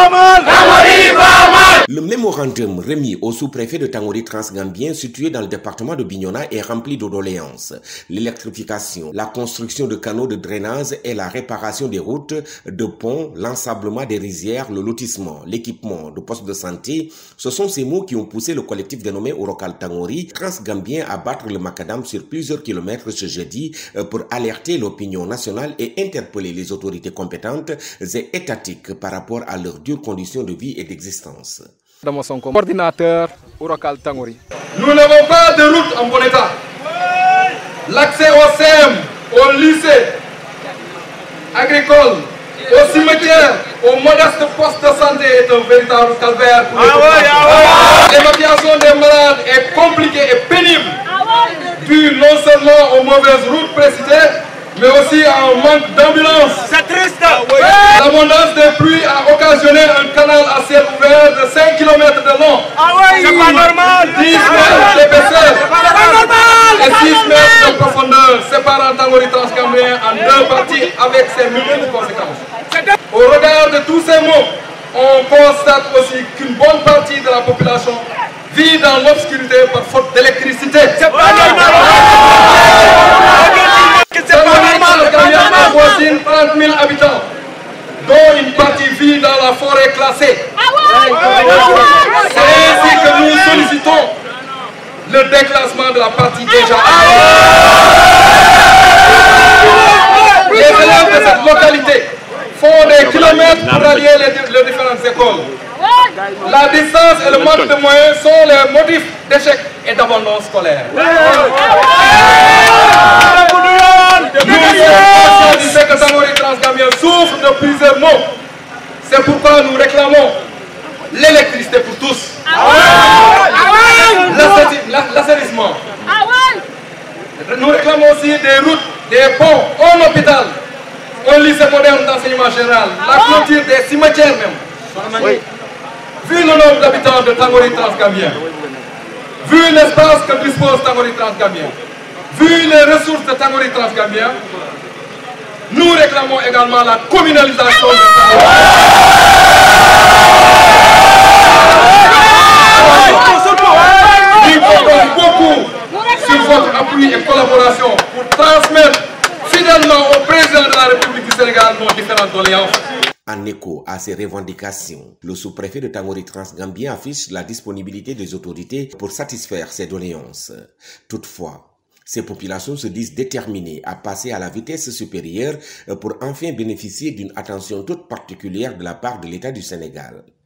Le mémorandum remis au sous-préfet de Tangori Transgambien situé dans le département de Bignona est rempli de doléances. L'électrification, la construction de canaux de drainage et la réparation des routes, de ponts, l'ensablement des rizières, le lotissement, l'équipement de postes de santé, ce sont ces mots qui ont poussé le collectif dénommé Orokal Tangori Transgambien à battre le macadam sur plusieurs kilomètres ce jeudi pour alerter l'opinion nationale et interpeller les autorités compétentes et étatiques par rapport à leurs dures conditions de vie et d'existence. Dans son coordinateur Orokal Tangori. Nous n'avons pas de route en bon état. L'accès au CM, au lycée agricole, au cimetière, au modeste poste de santé est un véritable calvaire pour les populations. L'évacuation des malades est compliquée et pénible, due non seulement aux mauvaises routes précitées, mais aussi à un manque d'ambulance. C'est triste. L'abondance des pluies a occasionné un canal à ciel ouvert de 5 km de long. C'est pas normal. 10 mètres d'épaisseur et 6 mètres de profondeur, séparant Tangori Transgambien en deux parties avec ses multiples conséquences. Au regard de tous ces mots, on constate aussi qu'une bonne partie de la population vit dans l'obscurité par faute d'électricité. C'est pas normal. Voisine 30 000 habitants, dont une partie vit dans la forêt classée. C'est ainsi que nous sollicitons le déclassement de la partie déjà. Les élèves de cette localité font des kilomètres pour allier les différentes écoles. La distance et le manque de moyens sont les motifs d'échec et d'abandon scolaire. Nous sommes que Tangori Transgambien souffre de plusieurs maux. C'est pourquoi nous réclamons l'électricité pour tous, l'assainissement. Nous réclamons aussi des routes, des ponts, un hôpital, un lycée moderne d'enseignement général, la clôture des cimetières même. Vu le nombre d'habitants de Tangori Transgambien, vu l'espace que dispose Tangori Transgambien, vu les ressources de Tangori Transgambien, nous réclamons également la communalisation du Tangori. Nous comptons beaucoup sur votre appui et collaboration pour transmettre fidèlement au président de la République du Sénégal nos différentes doléances. En écho à ces revendications, le sous-préfet de Tangori Transgambien affiche la disponibilité des autorités pour satisfaire ces doléances. Toutefois, ces populations se disent déterminées à passer à la vitesse supérieure pour enfin bénéficier d'une attention toute particulière de la part de l'État du Sénégal.